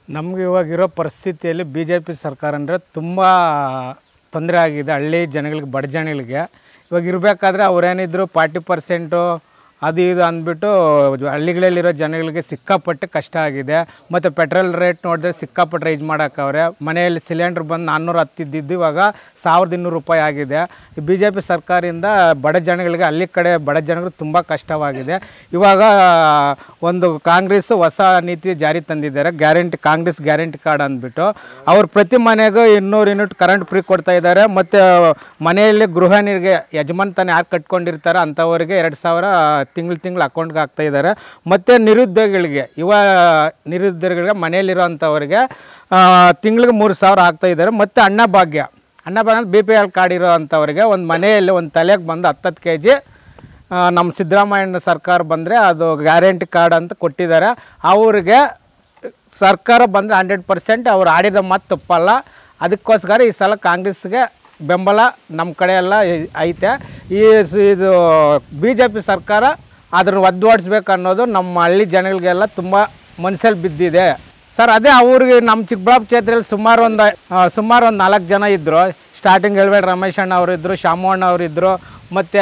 ನಮಗೆ ಇವಾಗಿರೋ ಪರಿಸ್ಥಿತಿಯಲ್ಲಿ BJP ಸರ್ಕಾರ ಅಂದರೆ ತುಂಬ ತೊಂದರೆ ಆಗಿದೆ ಹಳ್ಳಿ ಜನಗಳಿಗೆ, ಬಡ ಜನಗಳಿಗೆ. ಇವಾಗ ಇರಬೇಕಾದ್ರೆ ಅವರೇನಿದ್ರು 40% ಅದು ಇದು ಅಂದ್ಬಿಟ್ಟು ಹಳ್ಳಿಗಳಲ್ಲಿರೋ ಜನಗಳಿಗೆ ಸಿಕ್ಕಾಪಟ್ಟೆ ಕಷ್ಟ ಆಗಿದೆ. ಮತ್ತು ಪೆಟ್ರೋಲ್ ರೇಟ್ ನೋಡಿದ್ರೆ ಸಿಕ್ಕಾಪಟ್ಟೆ ರೈಸ್ ಮಾಡೋಕ್ಕವ್ರೆ. ಮನೆಯಲ್ಲಿ ಸಿಲಿಂಡ್ರ್ ಬಂದು 410 ಇದ್ದಿದ್ದು ಇವಾಗ 1200 ರೂಪಾಯಿ ಆಗಿದೆ. ಈ BJP ಸರ್ಕಾರದಿಂದ ಬಡ ಜನಗಳಿಗೆ, ಹಳ್ಳಿ ಕಡೆ ಬಡ ಜನಗಳಿಗೆ ತುಂಬ ಕಷ್ಟವಾಗಿದೆ. ಇವಾಗ ಒಂದು ಕಾಂಗ್ರೆಸ್ ಹೊಸ ನೀತಿ ಜಾರಿ ತಂದಿದ್ದಾರೆ, ಕಾಂಗ್ರೆಸ್ ಗ್ಯಾರಂಟಿ ಕಾರ್ಡ್ ಅಂದ್ಬಿಟ್ಟು. ಅವ್ರು ಪ್ರತಿ ಮನೆಗೂ 200 ಯೂನಿಟ್ ಕರೆಂಟ್ ಫ್ರೀ ಕೊಡ್ತಾ ಇದ್ದಾರೆ. ಮತ್ತು ಮನೆಯಲ್ಲಿ ಗೃಹಿಣಿಯರಿಗೆ ಯಜಮಾನ್ ಯಾರು ಕಟ್ಕೊಂಡಿರ್ತಾರೆ ಅಂಥವರಿಗೆ 2000 ತಿಂಗಳು ಅಕೌಂಟ್ಗೆ ಹಾಕ್ತಾ ಇದ್ದಾರೆ. ಮತ್ತು ನಿರುದ್ಯೋಗಿಗಳಿಗೆ ನಿರುದ್ಯೋಗಿಗಳಿಗೆ ಮನೆಯಲ್ಲಿರೋ ಅಂಥವ್ರಿಗೆ ತಿಂಗಳಿಗೆ 3000 ಆಗ್ತಾ ಇದ್ದಾರೆ. ಮತ್ತು ಅನ್ನಭಾಗ್ಯ BPL ಕಾರ್ಡ್ ಇರೋ ಅಂಥವ್ರಿಗೆ ಒಂದು ಮನೆಯಲ್ಲಿ ಒಂದು ತಲೆಗೆ ಬಂದು 10 kg ನಮ್ಮ ಸಿದ್ದರಾಮಯ್ಯನ ಸರ್ಕಾರ ಬಂದರೆ ಅದು ಗ್ಯಾರಂಟಿ ಕಾರ್ಡ್ ಅಂತ ಕೊಟ್ಟಿದ್ದಾರೆ. ಅವ್ರಿಗೆ ಸರ್ಕಾರ ಬಂದರೆ 100% ಅವ್ರು ಆಡಿದ ಮಾತು ತಪ್ಪಲ್ಲ. ಅದಕ್ಕೋಸ್ಕರ ಈ ಸಲ ಕಾಂಗ್ರೆಸ್ಗೆ ಬೆಂಬಲ ನಮ್ಮ ಕಡೆ ಎಲ್ಲ ಐತೆ. ಇದು BJP ಸರ್ಕಾರ ಅದನ್ನು ಒದ್ದೋಡಿಸ್ಬೇಕು ಅನ್ನೋದು ನಮ್ಮ ಹಳ್ಳಿ ಜನಗಳಿಗೆಲ್ಲ ತುಂಬ ಮನಸ್ಸಲ್ಲಿ ಬಿದ್ದಿದೆ ಸರ್. ಅದೇ ಅವ್ರಿಗೆ ನಮ್ಮ ಚಿಕ್ಕಬಳ್ಳಾಪುರ ಕ್ಷೇತ್ರದಲ್ಲಿ ಸುಮಾರು ಒಂದು 4 ಜನ ಇದ್ದರು. ಸ್ಟಾರ್ಟಿಂಗ್ ಹೇಳ್ಬೇಡಿ, ರಮೇಶ್ ಅಣ್ಣ ಅವರಿದ್ದರು, ಶಾಮಣ್ಣ ಅವರಿದ್ದರು, ಮತ್ತು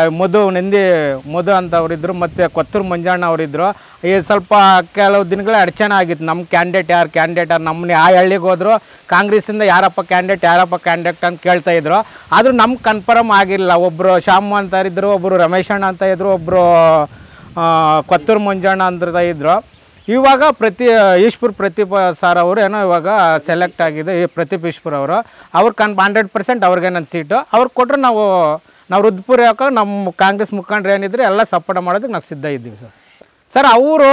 ಮಧು ಅಂತವರಿದ್ದರು, ಮತ್ತು ಕೊತ್ತೂರು ಮಂಜಣ್ಣ ಅವರಿದ್ದರು. ಈ ಸ್ವಲ್ಪ ಕೆಲವು ದಿನಗಳ ಅಡಚಣೆ ಆಗಿತ್ತು. ನಮ್ಮ ಕ್ಯಾಂಡಿಡೇಟ್ ನಮ್ಮನ್ನ ಆ ಹಳ್ಳಿಗೆ ಹೋದ್ರು ಕಾಂಗ್ರೆಸ್ಸಿಂದ ಯಾರಪ್ಪ ಕ್ಯಾಂಡಿಡೇಟ್ ಅಂತ ಕೇಳ್ತಾಯಿದ್ರು. ಆದರೂ ನಮ್ಗೆ ಕನ್ಫರ್ಮ್ ಆಗಿಲ್ಲ. ಒಬ್ಬರು ಶಾಮು ಅಂತ ಇದ್ದರು, ಒಬ್ಬರು ರಮೇಶ್ ಅಣ್ಣ ಅಂತ ಇದ್ದರು, ಒಬ್ಬರು ಕೊತ್ತೂರು ಮಂಜಣ್ಣ ಅಂತ ಇದ್ದರು. ಇವಾಗ ಈಶ್ಪುರ್ ಪ್ರದೀಪ್ ಸರ್ ಅವರು ಏನೋ ಇವಾಗ ಸೆಲೆಕ್ಟ್ ಆಗಿದೆ, ಪ್ರದೀಪ್ ಈಶ್ಪುರ್ ಅವರು. 100% ಅವ್ರಿಗೆ ನನ್ನ ಸೀಟು ಅವ್ರು ಕೊಟ್ಟರೆ ನಾವು ರುದ್ಪುರ ನಮ್ಮ ಕಾಂಗ್ರೆಸ್ ಮುಖಂಡರು ಏನಿದ್ರೆ ಎಲ್ಲ ಸಪೋರ್ಟ್ ಮಾಡೋದಕ್ಕೆ ನಾವು ಸಿದ್ಧ ಇದ್ದೀವಿ ಸರ್. ಅವರು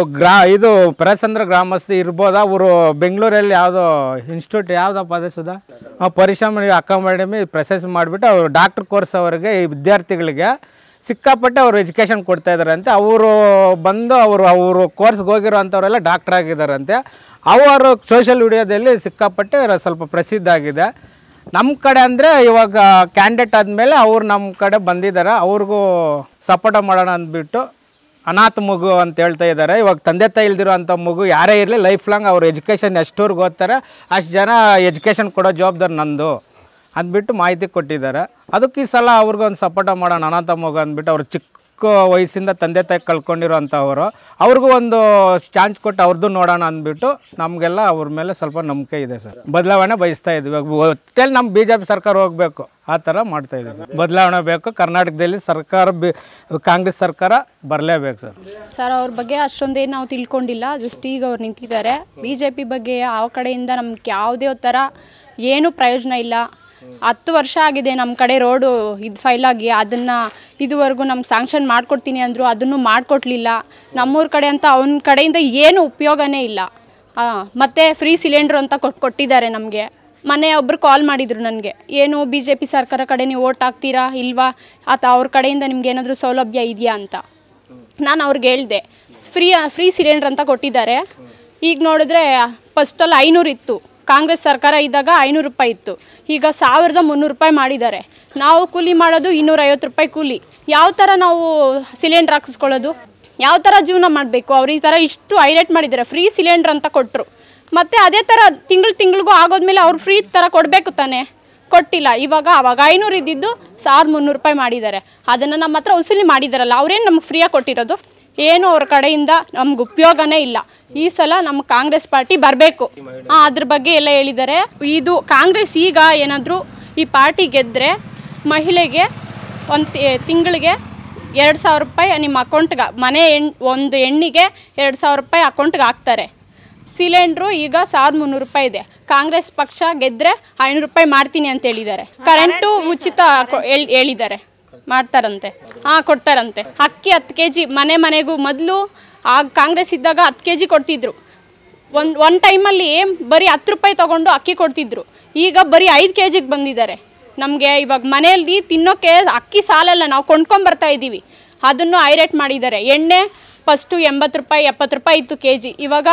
ಇದು ಪರಸಂದ್ರ ಗ್ರಾಮಸ್ಥರು ಇರ್ಬೋದು. ಅವರು ಬೆಂಗಳೂರಲ್ಲಿ ಯಾವುದೋ ಇನ್ಸ್ಟಿಟ್ಯೂಟ್ ಯಾವುದಪ್ಪ ಅದೇ ಸುಧಾ ಪರಿಶ್ರಮ ಅಕಾಡೆಮಿ ಪ್ರಶಸ್ತಿ ಮಾಡಿಬಿಟ್ಟು ಅವರು ಡಾಕ್ಟರ್ ಕೋರ್ಸ್ ಅವರಿಗೆ ಈ ವಿದ್ಯಾರ್ಥಿಗಳಿಗೆ ಸಿಕ್ಕಾಪಟ್ಟೆ ಅವರು ಎಜುಕೇಷನ್ ಕೊಡ್ತಾಯಿದ್ದಾರಂತೆ. ಅವರು ಬಂದು ಅವರು ಕೋರ್ಸ್ಗೆ ಹೋಗಿರೋ ಅಂಥವರೆಲ್ಲ ಡಾಕ್ಟರ್ ಆಗಿದ್ದಾರಂತೆ. ಅವರು ಸೋಷಿಯಲ್ ಮೀಡಿಯಾದಲ್ಲಿ ಸಿಕ್ಕಾಪಟ್ಟೆ ಸ್ವಲ್ಪ ಪ್ರಸಿದ್ಧ ಆಗಿದೆ. ನಮ್ಮ ಕಡೆ ಅಂದರೆ ಇವಾಗ ಕ್ಯಾಂಡಿಡೇಟ್ ಆದಮೇಲೆ ಅವ್ರು ನಮ್ಮ ಕಡೆ ಬಂದಿದ್ದಾರೆ. ಅವ್ರಿಗೂ ಸಪೋರ್ಟ್ ಮಾಡೋಣ ಅಂದ್ಬಿಟ್ಟು ಅನಾಥ ಮಗು ಅಂತ ಹೇಳ್ತಾ ಇದ್ದಾರೆ. ಇವಾಗ ತಂದೆ ತಾಯಿ ಇಲ್ದಿರೋ ಅಂಥ ಮಗು ಯಾರೇ ಇರಲಿ ಲೈಫ್ ಲಾಂಗ್ ಅವ್ರ ಎಜುಕೇಷನ್ ಎಷ್ಟೂರ್ಗೆ ಓದ್ತಾರೆ ಅಷ್ಟು ಜನ ಎಜುಕೇಷನ್ ಕೊಡೋ ಜವಾಬ್ದಾರಿ ನಂದು ಅಂದ್ಬಿಟ್ಟು ಮಾಹಿತಿ ಕೊಟ್ಟಿದ್ದಾರೆ. ಅದಕ್ಕೆ ಈ ಸಲ ಅವ್ರಿಗೊಂದು ಸಪೋರ್ಟ ಮಾಡೋಣ ಅನಾಥ ಮಗು ಅಂದ್ಬಿಟ್ಟು. ಅವ್ರು ಚಿಕ್ಕ ವಯಸ್ಸಿಂದ ತಂದೆ ತಾಯಿ ಕಳ್ಕೊಂಡಿರೋ ಅಂಥವರು ಅವ್ರಿಗೂ ಒಂದು ಚಾನ್ಸ್ ಕೊಟ್ಟು ಅವ್ರದ್ದು ನೋಡೋಣ ಅಂದ್ಬಿಟ್ಟು ನಮಗೆಲ್ಲ ಅವ್ರ ಮೇಲೆ ಸ್ವಲ್ಪ ನಂಬಿಕೆ ಇದೆ ಸರ್. ಬದಲಾವಣೆ ಬಯಸ್ತಾ ಇದ್ವಿ. ಒಟ್ಟಲ್ಲಿ ನಮ್ಮ BJP ಸರ್ಕಾರ ಹೋಗಬೇಕು ಆ ಥರ ಮಾಡ್ತಾಯಿದ್ದೀವಿ ಸರ್. ಬದಲಾವಣೆ ಬೇಕು. ಕರ್ನಾಟಕದಲ್ಲಿ ಕಾಂಗ್ರೆಸ್ ಸರ್ಕಾರ ಬರಲೇಬೇಕು ಸರ್. ಅವ್ರ ಬಗ್ಗೆ ಅಷ್ಟೊಂದೇನು ನಾವು ತಿಳ್ಕೊಂಡಿಲ್ಲ. ಜಸ್ಟ್ ಈಗ ಅವ್ರು ನಿಂತಿದ್ದಾರೆ. BJP ಬಗ್ಗೆ ಆ ಕಡೆಯಿಂದ ನಮ್ಗೆ ಯಾವುದೇ ಥರ ಏನೂ ಪ್ರಯೋಜನ ಇಲ್ಲ. 10 ವರ್ಷ ಆಗಿದೆ ನಮ್ಮ ಕಡೆ ರೋಡು ಫೈಲಾಗಿ. ಅದನ್ನು ಇದುವರೆಗೂ ನಮ್ಗೆ ಸ್ಯಾಂಕ್ಷನ್ ಮಾಡಿಕೊಡ್ತೀನಿ ಅಂದರು, ಅದನ್ನು ಮಾಡಿಕೊಡ್ಲಿಲ್ಲ. ನಮ್ಮೂರ ಕಡೆ ಅಂತ ಅವನ ಕಡೆಯಿಂದ ಏನು ಉಪಯೋಗನೇ ಇಲ್ಲ. ಮತ್ತು ಫ್ರೀ ಸಿಲಿಂಡ್ರು ಅಂತ ಕೊಟ್ಟಿದ್ದಾರೆ ನಮಗೆ. ಮೊನ್ನೆ ಒಬ್ಬರು ಕಾಲ್ ಮಾಡಿದರು ನನಗೆ, ಏನು BJP ಸರ್ಕಾರ ಕಡೆ ನೀವು ಓಟ್ ಹಾಕ್ತೀರಾ ಇಲ್ವಾ, ಅವ್ರ ಕಡೆಯಿಂದ ನಿಮ್ಗೆ ಏನಾದರೂ ಸೌಲಭ್ಯ ಇದೆಯಾ ಅಂತ ನಾನು ಅವ್ರಿಗೆ ಹೇಳಿದೆ. ಫ್ರೀ ಸಿಲಿಂಡ್ರ್ ಅಂತ ಕೊಟ್ಟಿದ್ದಾರೆ. ಈಗ ನೋಡಿದ್ರೆ ಫಸ್ಟಲ್ಲಿ 500 ಇತ್ತು, ಕಾಂಗ್ರೆಸ್ ಸರ್ಕಾರ ಇದ್ದಾಗ 500 ರೂಪಾಯಿ ಇತ್ತು. ಈಗ 1300 ರೂಪಾಯಿ ಮಾಡಿದ್ದಾರೆ. ನಾವು ಕೂಲಿ ಮಾಡೋದು 250 ರೂಪಾಯಿ ಕೂಲಿ. ಯಾವ ಥರ ನಾವು ಸಿಲಿಂಡ್ರ್ ಹಾಕಿಸ್ಕೊಳ್ಳೋದು, ಯಾವ ಥರ ಜೀವನ ಮಾಡಬೇಕು? ಅವ್ರು ಈ ಥರ ಇಷ್ಟು ಹೈರೇಟ್ ಮಾಡಿದ್ದಾರೆ. ಫ್ರೀ ಸಿಲಿಂಡ್ರ್ ಅಂತ ಕೊಟ್ಟರು. ಮತ್ತು ಅದೇ ಥರ ತಿಂಗಳಿಗೂ ಆಗೋದ್ಮೇಲೆ ಅವ್ರು ಫ್ರೀ ಥರ ಕೊಡಬೇಕು ತಾನೇ, ಕೊಟ್ಟಿಲ್ಲ. ಅವಾಗ 500 ಇದ್ದಿದ್ದು 1300 ರೂಪಾಯಿ ಮಾಡಿದ್ದಾರೆ. ಅದನ್ನು ನಮ್ಮ ಹತ್ರ ವಸೂಲಿ ಮಾಡಿದ್ದಾರಲ್ಲ, ಅವ್ರೇನು ನಮ್ಗೆ ಫ್ರೀಯಾಗಿ ಕೊಟ್ಟಿರೋದು? ಏನು ಅವ್ರ ಕಡೆಯಿಂದ ನಮ್ಗೆ ಉಪಯೋಗನೇ ಇಲ್ಲ. ಈ ಸಲ ನಮ್ಮ ಕಾಂಗ್ರೆಸ್ ಪಾರ್ಟಿ ಬರಬೇಕು. ಅದ್ರ ಬಗ್ಗೆ ಎಲ್ಲ ಹೇಳಿದ್ದಾರೆ. ಇದು ಕಾಂಗ್ರೆಸ್ ಈಗ ಏನಾದರೂ ಈ ಪಾರ್ಟಿ ಗೆದ್ದರೆ ಮಹಿಳೆಗೆ ತಿಂಗಳಿಗೆ 2000 ರೂಪಾಯಿ ನಿಮ್ಮ ಅಕೌಂಟ್ಗೆ, ಒಂದು ಹೆಣ್ಣಿಗೆ 2000 ರೂಪಾಯಿ ಅಕೌಂಟ್ಗೆ ಹಾಕ್ತಾರೆ. ಸಿಲಿಂಡ್ರು ಈಗ 1300 ರೂಪಾಯಿ ಇದೆ. ಕಾಂಗ್ರೆಸ್ ಪಕ್ಷ ಗೆದ್ದರೆ 500 ರೂಪಾಯಿ ಮಾಡ್ತೀನಿ ಅಂತ ಹೇಳಿದ್ದಾರೆ. ಕರೆಂಟು ಉಚಿತ ಹೇಳಿದ್ದಾರೆ, ಮಾಡ್ತಾರಂತೆ. ಕೊಡ್ತಾರಂತೆ. ಅಕ್ಕಿ 10 kg ಮನೆಗೂ ಮೊದಲು ಕಾಂಗ್ರೆಸ್ ಇದ್ದಾಗ 10 kg ಕೊಡ್ತಿದ್ರು. ಒಂದು ಟೈಮಲ್ಲಿ ಬರೀ 10 ರೂಪಾಯಿ ತೊಗೊಂಡು ಅಕ್ಕಿ ಕೊಡ್ತಿದ್ರು. ಈಗ ಬರೀ 5 kgಗೆ ಬಂದಿದ್ದಾರೆ. ನಮಗೆ ಇವಾಗ ಮನೆಯಲ್ಲಿ ತಿನ್ನೋಕ್ಕೆ ಅಕ್ಕಿ ಸಾಲಲ್ಲ, ನಾವು ಕೊಂಡ್ಕೊಂಬರ್ತಾ ಇದ್ದೀವಿ. ಅದನ್ನು ಹೈರೇಟ್ ಮಾಡಿದ್ದಾರೆ. ಎಣ್ಣೆ ಫಸ್ಟು 80 ರೂಪಾಯಿ 70 ರೂಪಾಯಿ ಇತ್ತು kg, ಇವಾಗ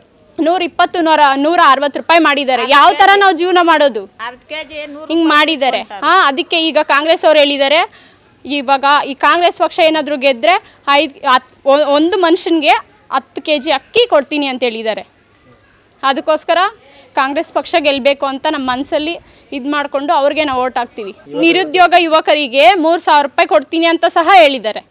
120 160 ರೂಪಾಯಿ ಮಾಡಿದ್ದಾರೆ. ಯಾವ ಥರ ನಾವು ಜೀವನ ಮಾಡೋದು? ಹಿಂಗೆ ಮಾಡಿದ್ದಾರೆ. ಅದಕ್ಕೆ ಈಗ ಕಾಂಗ್ರೆಸ್ ಅವ್ರು ಹೇಳಿದ್ದಾರೆ, ಇವಾಗ ಈ ಕಾಂಗ್ರೆಸ್ ಪಕ್ಷ ಏನಾದರೂ ಗೆದ್ದರೆ ಒಂದು ಮನುಷ್ಯನಿಗೆ 10 kg ಅಕ್ಕಿ ಕೊಡ್ತೀನಿ ಅಂತ ಹೇಳಿದ್ದಾರೆ. ಅದಕ್ಕೋಸ್ಕರ ಕಾಂಗ್ರೆಸ್ ಪಕ್ಷ ಗೆಲ್ಲಬೇಕು ಅಂತ ನಮ್ಮ ಮನಸ್ಸಲ್ಲಿ ಇದು ಮಾಡಿಕೊಂಡು ಅವ್ರಿಗೆ ನಾವು ಓಟ್ ಹಾಕ್ತೀವಿ. ನಿರುದ್ಯೋಗ ಯುವಕರಿಗೆ 3,000 ರೂಪಾಯಿ ಕೊಡ್ತೀನಿ ಅಂತ ಸಹ ಹೇಳಿದ್ದಾರೆ.